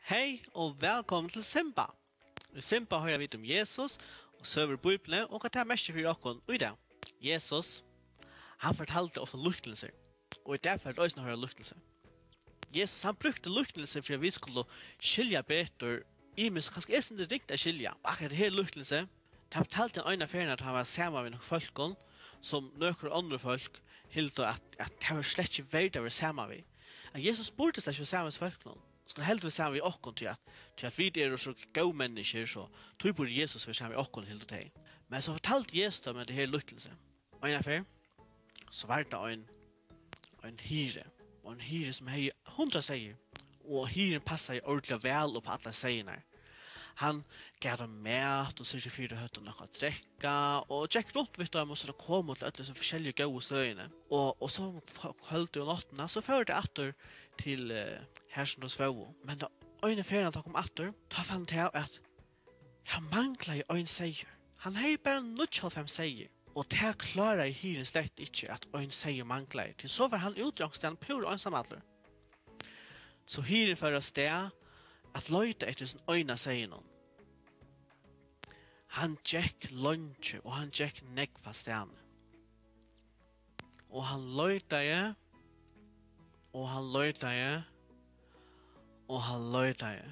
Hej och välkommen till Simba. I Simba har jag vitt om Jesus och söver Bibeln och att det är mest för oss och i det. Jesus, han fortalte ofta lyktelser och därför är det också några lyktelser. Jesus han brukte lyktelser för att vi skulle skilja bättre i men så kanske är inte riktigt att skilja. Akkurat det här lyktelse, han fortalte en ena ferien att han var samman med några folk som några andra folk helt att det var slett inte värd att vara samman med. Att Jesus borde sig för samman med folk skulle helt vara samman med oss till att vi är så gå människor så tog borde Jesus vara samman med oss helt det. Men så fortalte Jesus om det här lyktelse. Och en affär så var det en hyre. Och en hyre som har 100 säger. Och hyren passar ordentligt väl på alla sägerna. Han gav dem mat och syrte för hötten något att dricka och gick runt vid dem och så kom till alla så olika goda stöjene. Och så höll det natten så förde det åter till härsen och svå. Men då öjne ferien att kom åter, då fann han till att han manglade en säger. Han hade bara 95 säger. Och det klarar hyren slett inte att en säger manglade. Till så var han utdragsställd pur ensamadler. Så hyren för oss det att löjta efter sin öjna säger någon. Han gick lunch och han gick nekva stjärna. Och han löjtade och han löjtade och han löjtade.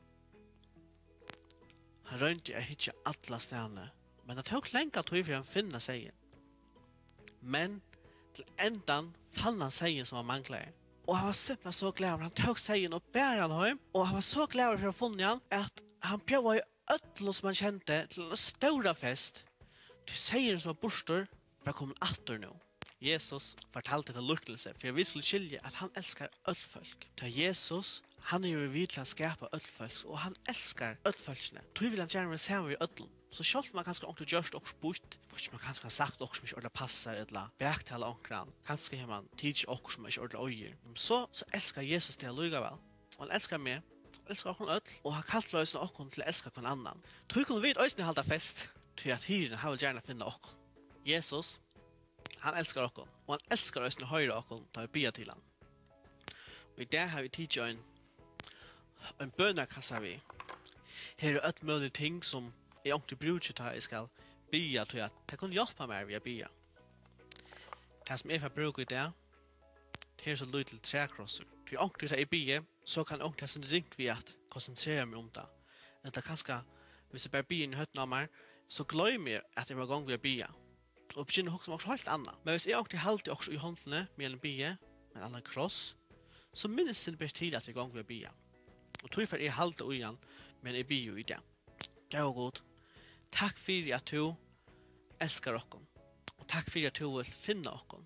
Han rönte att hitta alla stjärna. Men det tog länge att han finna sägen. Men till ändan fann han sägen som var manglade. Och han var simpelt så glad. Han tog sägen och bär han hem. Och han var så glad för att finna han att han bjöd i ödlån som han kände till en stora fest. Till sägen som var borstor för att komma åter nu. Jesus fortalte till lyktelse för vi skulle skilja att han älskar öllfolk. Till Jesus, han är ju vid till att skapa öllfolk och han älskar öllfolkene. Då vill han gärna vara samman vid ödlån. Så själv man kanske inte gjort också bort, för man kanske har sagt också som inte ordentligt passar eller beaktala omkran. Kanske har man teach också som inte ordentligt öjer. Så älskar Jesus det lugga väl. Och han älskar mig, älskar också öll och har kallt lösna också till att älska någon annan. Tror kunde vi ösna halta fest till att hyren har vill gärna finna också. Jesus, han älskar också och han älskar ösna höra också ta vi bia till han. Och i det har vi teach en bönakassa vi. Här är ett möjligt ting som jag inte brukar att jag ska bya till att det kan hjälpa mig vid att bya. Det som jag brukar i det är så lite träkrosser. Till jag inte tar i bya så kan jag inte ha sin ringt vid att koncentrera mig om det. Men det kanske, hvis jag bara bya i hötten av mig så glömmer jag att jag var igång vid att bya. Och begynner också med helt annat. Men hvis jag inte håller också i håndene med en bya med en annan kross så minns det inte tid att jag är igång vid att bya. Och tror jag håller det igen men jag bya i det. Det var god. Takk for at du elskar okkom. Og takk for at du vil finne okkom.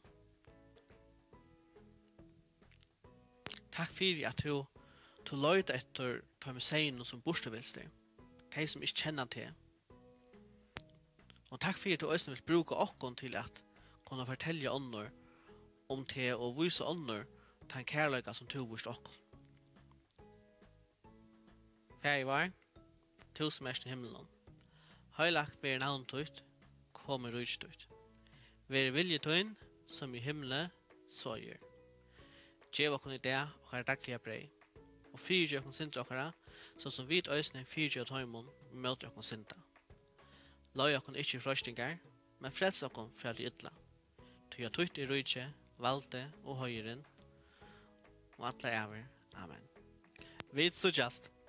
Takk for at du løyder etter ta med seg noe som borstevilster. De som ikke kjenner til. Og takk for at du også vil bruke okkom til at kunne fortelle ånder om det og vise ånder til en kærløyga som du viste okkom. Færg var, du som er i himmelen. Høylagt ver navn tøyt, kom i rujt tøyt. Ver vilje tøyn, som i himle, så gjør. Gjev okkur i det, og her daglige brei. Og fyrir okkur sintra okkara, så som vit øysne fyrir og tøymon, møter okkur sinta. Løy okkur ikkje frøstingar, men frels okkur fra de ytla. Tøy og tøyt i rujtje, valde og høyren, og atle over. Amen. Vit så just.